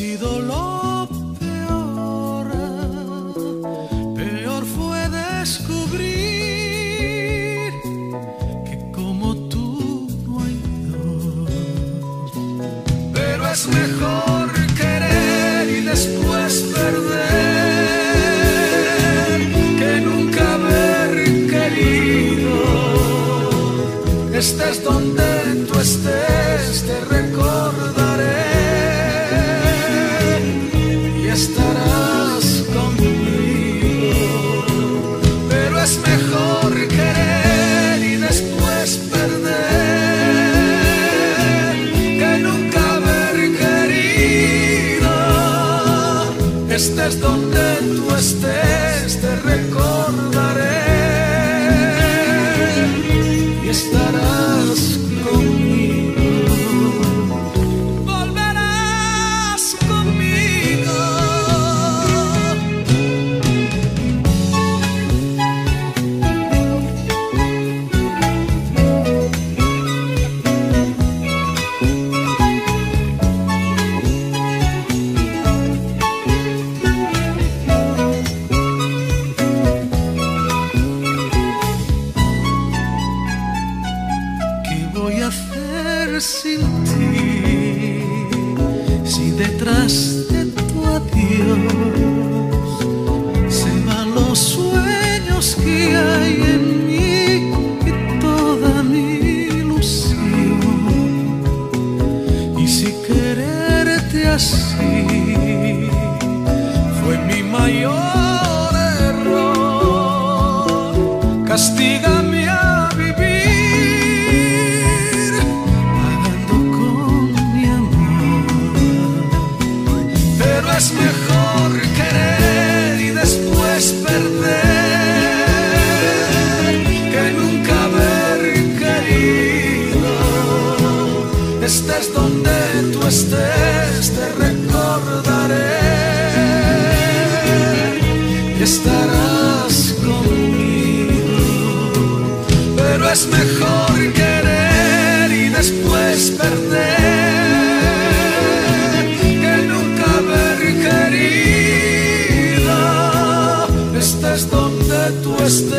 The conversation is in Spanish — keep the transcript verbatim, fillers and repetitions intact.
sido lo peor. Peor fue descubrir que como tú no hay dos. Pero es mejor querer y después perder que nunca haber querido. Estés donde tú estés, te recordaré y estarás conmigo. Pero es mejor querer y después perder que nunca haber querido. Estés donde tú estés, te recordaré y estarás conmigo. Volverás conmigo. ¿Qué voy a hacer sin ti? Si detrás de tu adiós se van los sueños que hay en mí y toda mi ilusión. Y si quererte así fue mi mayor error, castígame a vivir pagando con mi amor. Pero es mejor querer y después perder que nunca haber querido. Estés donde tú estés, te recordaré y estarás conmigo. Pero es mejor querer y después perder que nunca haber querido. Estés donde tú estés,